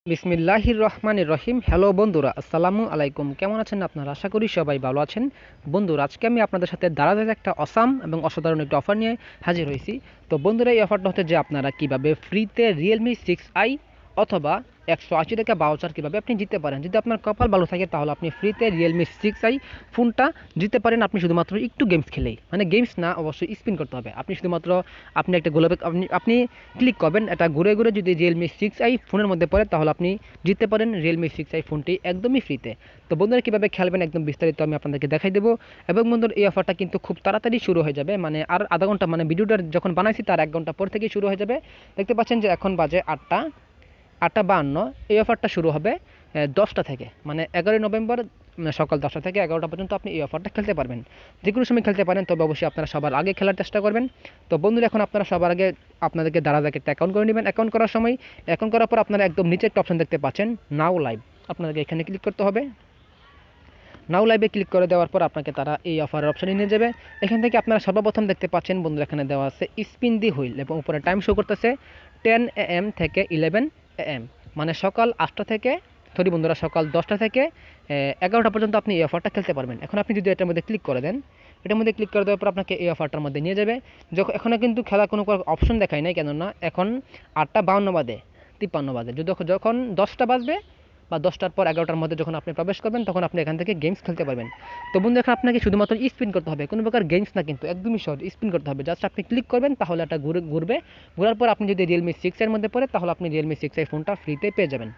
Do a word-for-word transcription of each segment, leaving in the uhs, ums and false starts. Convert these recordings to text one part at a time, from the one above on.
বিসমিল্লাহির রহমানির রহিম। হ্যালো বন্ধুরা, আসসালামু আলাইকুম। কেমন আছেন আপনারা? আশা করি সবাই ভালো আছেন। বন্ধুরা, আজকে আমি আপনাদের সাথে দারাজের একটা অসাম এবং অসাধারণ একটা অফার নিয়ে হাজির হয়েছি। তো বন্ধুরা, এই অফারটা হচ্ছে যে আপনারা কিভাবে ফ্রিতে রিয়েলমি সিক্স আই অথবা একশো আশি টাকা বাউচার কীভাবে আপনি জিততে পারেন। যদি আপনার কপাল ভালো থাকে তাহলে আপনি ফ্রিতে রিয়েলমি সিক্স আই ফোনটা জিততে পারেন। আপনি শুধুমাত্র একটু গেমস খেলেই, মানে গেমস না, অবশ্যই স্পিন করতে হবে। আপনি শুধুমাত্র আপনি একটা গোলাপে আপনি আপনি ক্লিক করবেন, এটা ঘুরে ঘুরে যদি রিয়েলমি সিক্স আই ফোনের মধ্যে পড়ে তাহলে আপনি জিততে পারেন রিয়েলমি সিক্স আই ফোনটি একদমই ফ্রিতে। তো বন্ধুরা, কীভাবে খেলবেন একদম বিস্তারিত আমি আপনাদেরকে দেখাই দেবো। এবং বন্ধুরা, এই অফারটা কিন্তু খুব তাড়াতাড়ি শুরু হয়ে যাবে, মানে আর আধা ঘন্টা, মানে ভিডিওটা যখন বানাইছি তার এক ঘন্টা পর থেকেই শুরু হয়ে যাবে। দেখতে পাচ্ছেন যে এখন বাজে আটটা আটটা বাহান্ন। এই অফারটা শুরু হবে দশটা থেকে, মানে এগারোই নভেম্বর সকাল দশটা থেকে এগারোটা পর্যন্ত আপনি এই অফারটা খেলতে পারবেন। যে কোনো সময় খেলতে পারেন, তবে অবশ্যই আপনারা সবার আগে খেলার চেষ্টা করবেন। তো বন্ধুরা, এখন আপনারা সবার আগে আপনাদেরকে দারাজ একটা অ্যাকাউন্ট করে নেবেন। অ্যাকাউন্ট করার সময় অ্যাকাউন্ট করার পর আপনারা একদম নিচে একটা অপশন দেখতে পাচ্ছেন, নাও লাইভ। আপনাদেরকে এখানে ক্লিক করতে হবে। নাও লাইভে ক্লিক করে দেওয়ার পর আপনাকে তারা এই অফারের অপশানে নিয়ে যাবে। এখান থেকে আপনারা সর্বপ্রথম দেখতে পাচ্ছেন বন্ধুরা, এখানে দেওয়া আছে স্পিন দি হুইল এবং উপরে টাইম শো করতেছে টেন এ এম থেকে ইলেভেন এ এম, মানে সকাল আটটা থেকে সরি বন্ধুরা সকাল দশটা থেকে এগারোটা পর্যন্ত আপনি এই অফারটা খেলতে পারবেন। এখন আপনি যদি এটার মধ্যে ক্লিক করে দেন, এটার মধ্যে ক্লিক করে দেওয়ার পর আপনাকে এই অফারটার মধ্যে নিয়ে যাবে। যখন এখনও কিন্তু খেলা কোনো অপশন দেখায় নাই, কেননা এখন আটটা বাউন্ন বাজে, তিপ্পান্ন বাজে। যদি যখন দশটা বাজবে বা দশটার পর এগারোটার মধ্যে যখন আপনি প্রবেশ করবেন তখন আপনি এখান থেকে গেমস খেলতে পারবেন। তো বন্ধু, এখন আপনাকে শুধুমাত্র স্পিন করতে হবে, কোনো প্রকার গেমস না, কিন্তু একদমই সহজ। স্পিন করতে হবে, জাস্ট আপনি ক্লিক করবেন তাহলে এটা ঘুরে ঘুরবে। ঘোরার পর আপনি যদি রিয়েলমি সিক্স এর মধ্যে পড়ে তাহলে আপনি রিয়েলমি সিক্স এই ফোনটা ফ্রিতে পেয়ে যাবেন।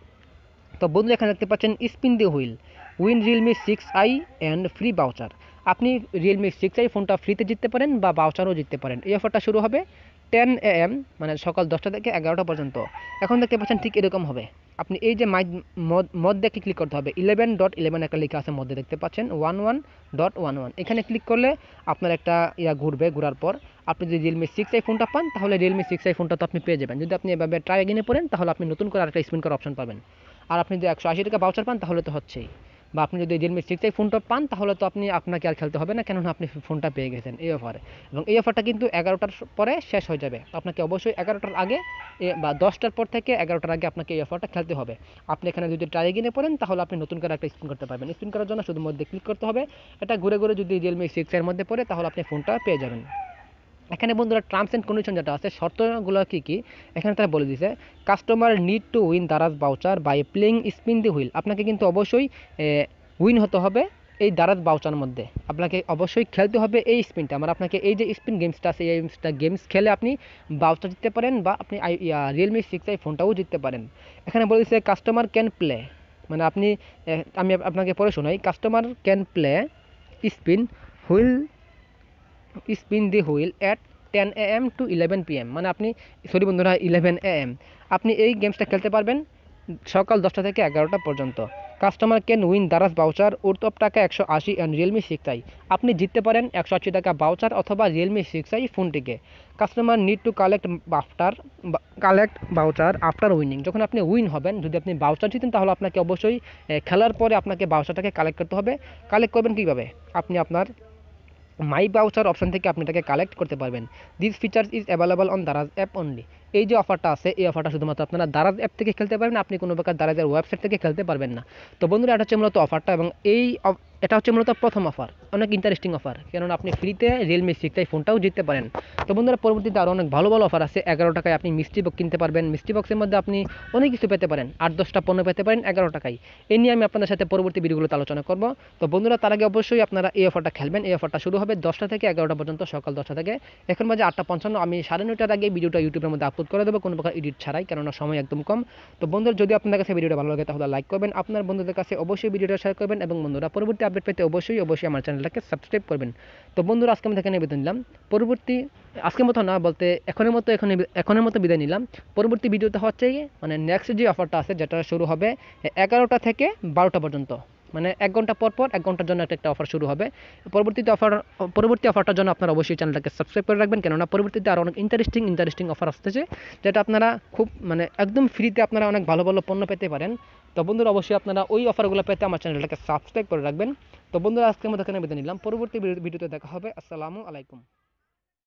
তো বন্ধু, এখানে দেখতে পাচ্ছেন spin the wheel win Realme six I and free voucher. আপনি রিয়েলমি সিক্স আই ফোনটা ফ্রিতে জিততে পারেন বা বাউচারও জিততে পারেন। এই অফারটা শুরু হবে টেন এ এম, মানে সকাল দশটা থেকে এগারোটা পর্যন্ত। এখন দেখতে পাচ্ছেন ঠিক এরকম হবে। আপনি এই যে মাই মদ মদ দেখে ক্লিক করতে হবে, ইলেভেন ডট ইলেভেন একটা লেখা আছে মধ্যে, দেখতে পাচ্ছেন one one dot one one. এখানে ক্লিক করলে আপনার একটা ইয়া ঘুরবে। ঘোরার পর আপনি যদি রিয়েলমি সিক্স আই ফোনটা পান তাহলে রিয়েলমি সিক্স আই ফোনটা তো আপনি পেয়ে যাবেন। যদি আপনি এভাবে ট্রাই এগিনে পড়েন তাহলে আপনি নতুন করে আরেকটা স্পিন করার অপশন পাবেন। আর আপনি যদি একশো আশি টাকা বাউচার পান তাহলে তো হচ্ছেই। বা আপনি যদি রিয়েলমি সিক্স আই ফোনটা পান তাহলে তো আপনি আপনাকে আর খেলতে হবে না, কেননা আপনি ফোনটা পেয়ে গেছেন এই অফারে। এবং এই অফারটা কিন্তু এগারোটার পরে শেষ হয়ে যাবে। আপনাকে অবশ্যই এগারোটার আগে বা দশটার পর থেকে এগারোটার আগে আপনাকে এই অফারটা খেলতে হবে। আপনি এখানে যদি ট্রাই কিনে পড়েন তাহলে আপনি নতুন করে একটা স্পিন করতে পারবেন। স্পিন করার জন্য শুধু মধ্যে ক্লিক করতে হবে। এটা ঘুরে ঘুরে যদি রিয়েলমি সিক্স এর মধ্যে পড়ে তাহলে আপনি ফোনটা পেয়ে যাবেন। এখানে বন্ধুরা টার্মস অ্যান্ড কন্ডিশন যেটা আছে, শর্তগুলো কী কী এখানে তারা বলে দিয়েছে। Customer need to win Daraz voucher by playing spin the wheel. আপনাকে কিন্তু অবশ্যই উইন হতে হবে এই দারাজ বাউচার মধ্যে। আপনাকে অবশ্যই খেলতে হবে এই স্পিনটা, মানে আপনাকে এই যে স্পিন গেমসটা আছে এই গেমসটা গেমস খেলে আপনি বাউচার জিততে পারেন বা আপনি রিয়েলমি সিক্স আই ফোনটাও জিততে পারেন। এখানে বলে দিয়েছে কাস্টমার ক্যান প্লে, মানে আপনি আমি আপনাকে পড়ে শোনাই। Customer can play spin wheel spin the wheel at ten A M to eleven P M, মানে আপনি সরি বন্ধুরা ইলেভেন এ এম আপনি এই গেমসটা খেলতে পারবেন সকাল দশটা থেকে এগারোটা পর্যন্ত। Customer can win Daraz voucher worth of টাকা একশো আশি অ্যান্ড রিয়েলমি সিক্স আই। আপনি জিততে পারেন একশো আশি টাকা বাউচার অথবা রিয়েলমি সিক্স আই ফোনটিকে। Customer need to collect after collect voucher after winning. যখন আপনি উইন হবেন, যদি আপনি বাউচার জিতেন তাহলে আপনাকে অবশ্যই খেলার পরে আপনাকে বাউচারটাকে কালেক্ট করতে হবে। কালেক্ট করবেন কীভাবে? আপনি আপনার মাই বাউচার অপশন থেকে আপনি এটাকে কালেক্ট করতে পারবেন। This features is available on Daraz app only. এই যে অফারটা আছে এই অফারটা শুধুমাত্র আপনারা দারাজ অ্যাপ থেকে খেলতে পারবেন, আপনি কোনো প্রকার দারাজের ওয়েবসাইট থেকে খেলতে পারবেন না। তো বন্ধুরা, এটা হচ্ছে মূলত অফারটা, এবং এই এটা হচ্ছে মূলত প্রথম অফার, অনেক ইন্টারেস্টিং অফার, কেননা আপনি ফ্রিতে রিয়েলমি সিক্স আই ফোনটাও জিততে পারেন। তো বন্ধুরা, পরবর্তীতে আরও অনেক ভালো ভালো অফার আছে। এগারো টাকায় আপনি মিষ্টি বক্স কিনতে পারবেন। মিষ্টি বক্সের মধ্যে আপনি অনেক কিছু পেতে পারেন, আট দশটা পণ্য পেতে পারেন এগারো টাকায়। এই নিয়ে আমি আপনাদের সাথে পরবর্তী ভিডিওগুলোতে আলোচনা করব। তো বন্ধুরা, তার আগে অবশ্যই আপনারা এই অফারটা খেলবেন। এই অফারটা শুরু হবে দশটা থেকে এগারোটা পর্যন্ত, সকাল দশটা থেকে। এখন বাজে আটটা পঞ্চান্ন। আমি সাড়ে নয়টার আগে ভিডিওটা ইউটিউবের মধ্যে আপলোড করে দেবো, কোনো প্রকার এডিট ছাড়াই, কেননা সময় একদম কম। তো বন্ধুরা, যদি আপনাদের কাছে ভিডিওটা ভালো লাগে তাহলে লাইক করবেন, আপনার বন্ধুদের কাছে অবশ্যই ভিডিওটা শেয়ার করবেন, এবং বন্ধুরা পরবর্তী আপডেট পেতে অবশ্যই অবশ্যই আমার চ্যানেলটাকে সাবস্ক্রাইব করবেন। তো বন্ধুরা, আজকে আমি এখানে বিদায় নিলাম। পরবর্তী আজকের মতো না বলতে এখনের মতো এখন এখনের মতো বিদায় নিলাম। পরবর্তী ভিডিওতে হচ্ছে মানে নেক্সট যে অফারটা আছে যেটা শুরু হবে এগারোটা থেকে বারোটা পর্যন্ত, মানে এক ঘন্টা পর পর এক ঘন্টার জন্য একটা একটা অফার শুরু হবে। পরবর্তীতে অফার পরবর্তী অফারটার জন্য আপনারা অবশ্যই চ্যানেলটাকে সাবস্ক্রাইব করে রাখবেন, কেননা পরবর্তীতে আরও অনেক ইন্টারেস্টিং ইন্টারেস্টিং অফার আসতেছে, যেটা আপনারা খুব মানে একদম ফ্রিতে আপনারা অনেক ভালো ভালো পণ্য পেতে পারেন। তো বন্ধুরা, অবশ্যই আপনারা ওই অফারগুলো পেতে আমার চ্যানেলটাকে সাবস্ক্রাইব করে রাখবেন। তো বন্ধুরা, আজকের মতো এখানে বিদায় নিলাম। পরবর্তী ভিডিওতে দেখা হবে। আসসালামু আলাইকুম।